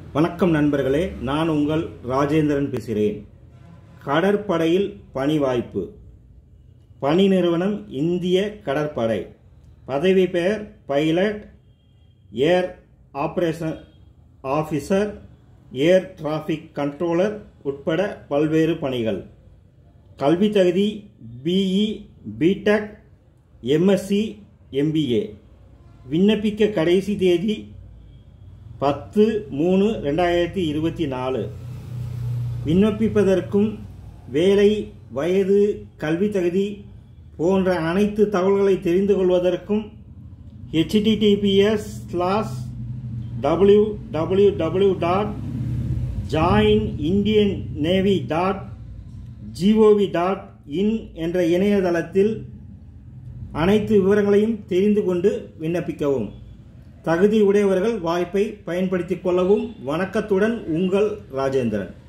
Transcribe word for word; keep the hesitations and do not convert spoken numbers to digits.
வணக்கம் நண்பர்களே, நான் உங்கள் ராஜேந்திரன் பேசுகிறேன். கடற்படையில் பணி வாய்ப்பு. பணி நிறுவனம் இந்திய கடற்படை. பதவி பெயர் pilot, air operation officer, air traffic controller உட்பட பல்வேறு பணிகள். கல்வி தகுதி பிஇ, பிடெக், எம்எஸ்சி, எம்பிஏ. விண்ணப்பிக்க கடைசி தேதி பத்து மூணு ரெண்டாயிரத்தி இருபத்தி நாலு. விண்ணப்பிப்பதற்கும் வேலை, வயது, கல்வி தகுதி போன்ற அனைத்து தகவல்களை தெரிந்து கொள்வதற்கும் HTTPS slash W W W dot join Indian Navy dot GOV dot in என்ற இணையதளத்தில் அனைத்து விவரங்களையும் தெரிந்து கொண்டு விண்ணப்பிக்கவும். தகுதி உடையவர்கள் வாய்ப்பை பயன்படுத்திக் கொள்ளவும். வணக்கத்துடன் உங்கள் ராஜேந்திரன்.